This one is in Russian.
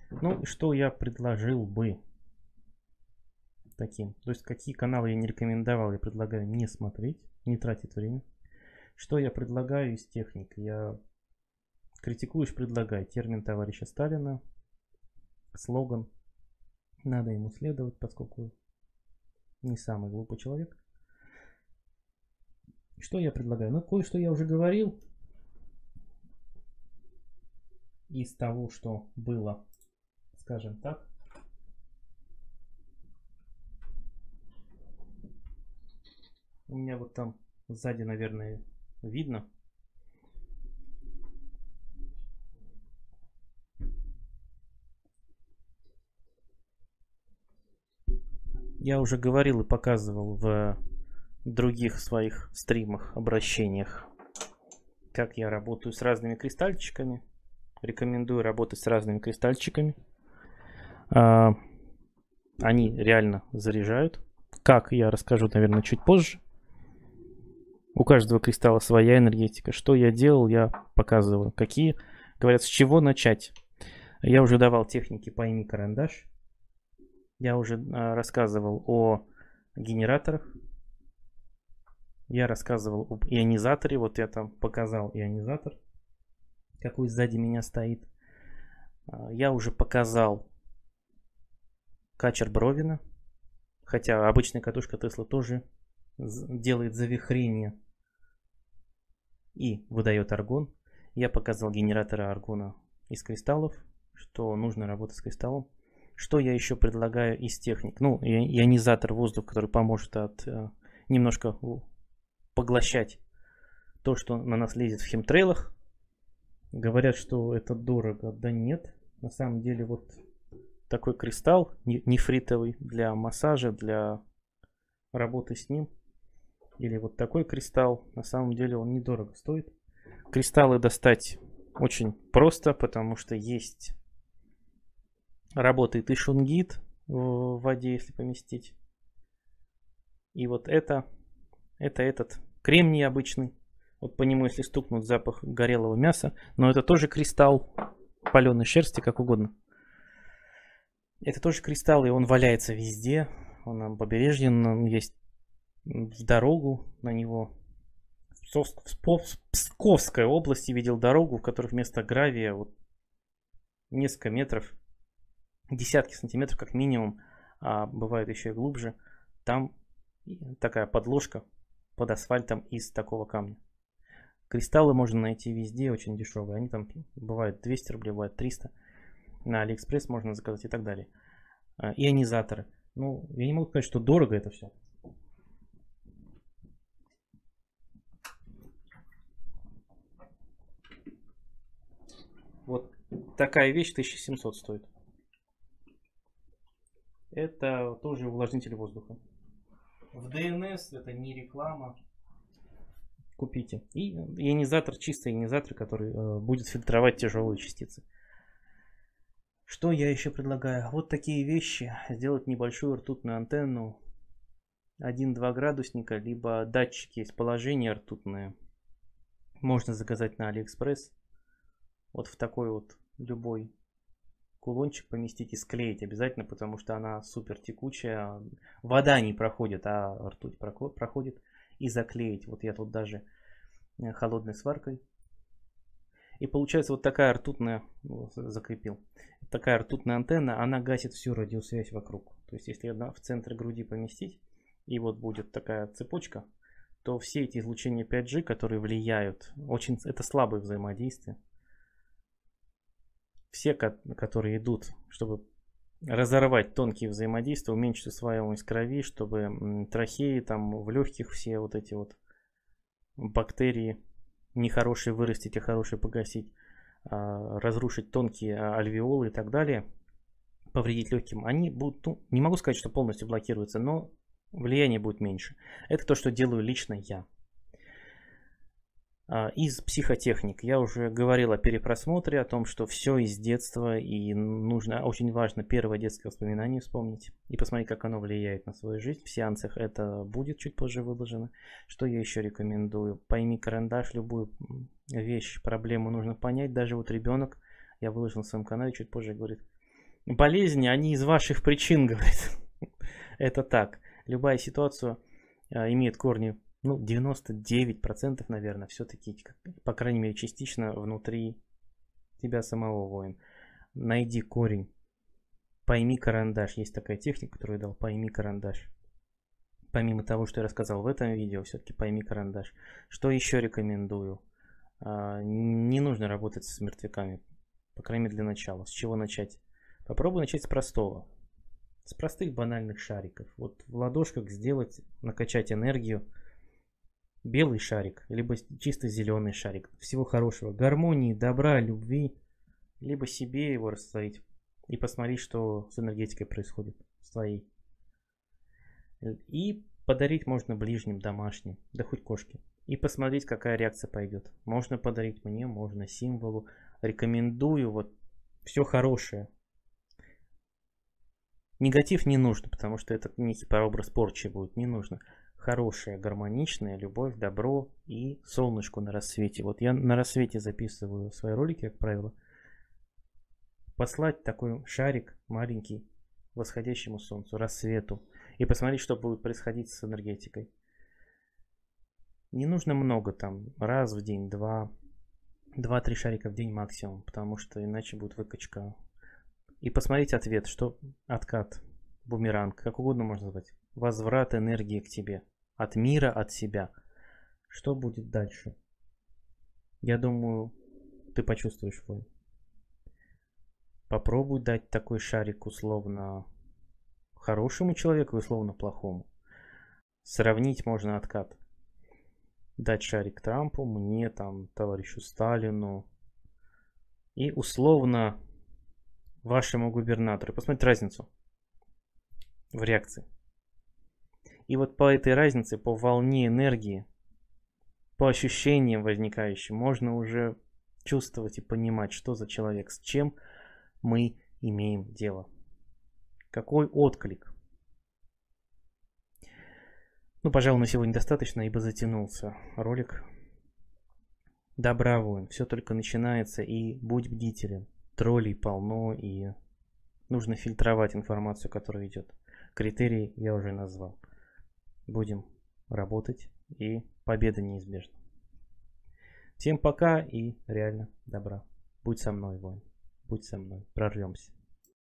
Ну, что я предложил бы таким? То есть, какие каналы я не рекомендовал, я предлагаю не смотреть, не тратить время. Что я предлагаю из техник? Я критикуешь, предлагай. Термин товарища Сталина, слоган. Надо ему следовать, поскольку не самый глупый человек. Что я предлагаю? Ну, кое-что я уже говорил из того, что было, скажем так. У меня вот там сзади, наверное, видно. Я уже говорил и показывал в других своих стримах, обращениях, как я работаю с разными кристальчиками. Рекомендую работать с разными кристальчиками. Они реально заряжают. Как, я расскажу, наверное, чуть позже. У каждого кристалла своя энергетика. Что я делал, я показываю. Какие, говорят, с чего начать. Я уже давал техники «Пойми карандаш». Я уже рассказывал о генераторах. Я рассказывал об ионизаторе. Вот я там показал ионизатор, какой сзади меня стоит. Я уже показал качер Бровина. Хотя обычная катушка Тесла тоже делает завихрение и выдает аргон. Я показал генераторы аргона из кристаллов, что нужно работать с кристаллом. Что я еще предлагаю из техник? Ну, ионизатор воздуха, который поможет немножко поглощать то, что на нас лезет в химтрейлах. Говорят, что это дорого. Да нет. На самом деле вот такой кристалл нефритовый для массажа, для работы с ним. Или вот такой кристалл. На самом деле он недорого стоит. Кристаллы достать очень просто, потому что есть... Работает и шунгит в воде, если поместить. И вот это этот кремний обычный. Вот по нему, если стукнуть, запах горелого мяса. Но это тоже кристалл паленой шерсти, как угодно. Это тоже кристалл, и он валяется везде. Он на побережье, он есть в дорогу на него. В Псковской области видел дорогу, в которой вместо гравия вот несколько метров, десятки сантиметров как минимум, а бывает еще и глубже. Там такая подложка под асфальтом из такого камня. Кристаллы можно найти везде, очень дешевые. Они там бывают 200 рублей, бывают 300. На Алиэкспресс можно заказать и так далее. Ионизаторы. Ну, я не могу сказать, что дорого это все. Вот такая вещь 1700 стоит. Это тоже увлажнитель воздуха. В ДНС это не реклама. Купите. И ионизатор, чистый ионизатор, который будет фильтровать тяжелые частицы. Что я еще предлагаю? Вот такие вещи. Сделать небольшую ртутную антенну. 1-2 градусника, либо датчики есть положение ртутное. Можно заказать на Алиэкспресс. Вот в такой вот любой кулончик поместить и склеить обязательно, потому что она супер текучая. Вода не проходит, а ртуть проходит. И заклеить. Вот я тут даже холодной сваркой. И получается вот такая ртутная, закрепил, такая ртутная антенна, она гасит всю радиосвязь вокруг. То есть если одна в центре груди поместить, и вот будет такая цепочка, то все эти излучения 5G, которые влияют, очень это слабое взаимодействие. Все, которые идут, чтобы разорвать тонкие взаимодействия, уменьшить усваиваемость крови, чтобы трахеи, там в легких все вот эти вот бактерии нехорошие вырастить, а хорошие погасить, разрушить тонкие альвеолы и так далее, повредить легким, они будут, ну, не могу сказать, что полностью блокируются, но влияние будет меньше. Это то, что делаю лично я. Из психотехник я уже говорил о перепросмотре, о том, что все из детства, и нужно, очень важно первое детское воспоминание вспомнить и посмотреть, как оно влияет на свою жизнь. В сеансах это будет чуть позже выложено. Что я еще рекомендую? Пойми карандаш, любую вещь, проблему нужно понять. Даже вот ребенок, я выложил на своем канале, чуть позже говорит, Болезни, они из ваших причин, говорит. Это так. Любая ситуация имеет корни, ну, 99%, наверное, все-таки, по крайней мере, частично внутри тебя самого, воин. Найди корень. Пойми карандаш. Есть такая техника, которую я дал. Пойми карандаш. Помимо того, что я рассказал в этом видео, все-таки пойми карандаш. Что еще рекомендую? Не нужно работать с мертвяками. По крайней мере, для начала. С чего начать? Попробуй начать с простого. С простых банальных шариков. Вот в ладошках сделать, накачать энергию. Белый шарик, либо чисто зеленый шарик. Всего хорошего. Гармонии, добра, любви. Либо себе его растворить. И посмотреть, что с энергетикой происходит. С твоей. И подарить можно ближним, домашним. Да хоть кошке. И посмотреть, какая реакция пойдет. Можно подарить мне, можно символу. Рекомендую вот все хорошее. Негатив не нужно, потому что это некий прообраз порчи будет. Не нужно. Хорошая, гармоничная любовь, добро и солнышко на рассвете. Вот я на рассвете записываю свои ролики, как правило. Послать такой шарик маленький восходящему солнцу, рассвету. И посмотреть, что будет происходить с энергетикой. Не нужно много там. Раз в день, два-три шарика в день максимум. Потому что иначе будет выкачка. И посмотреть ответ, что откат, бумеранг, как угодно можно назвать. Возврат энергии к тебе. От мира, от себя. Что будет дальше? Я думаю, ты почувствуешь, воин. Попробуй дать такой шарик условно хорошему человеку и условно плохому. Сравнить можно откат. Дать шарик Трампу, мне, там, товарищу Сталину. И условно вашему губернатору. Посмотреть разницу в реакции. И вот по этой разнице, по волне энергии, по ощущениям возникающим, можно уже чувствовать и понимать, что за человек, с чем мы имеем дело. Какой отклик. Ну, пожалуй, на сегодня достаточно, ибо затянулся ролик. Добра, воин, все только начинается, и будь бдителен. Троллей полно, и нужно фильтровать информацию, которая идет. Критерии я уже назвал. Будем работать, и победа неизбежна. Всем пока и реально добра. Будь со мной, воин. Будь со мной. Прорвемся.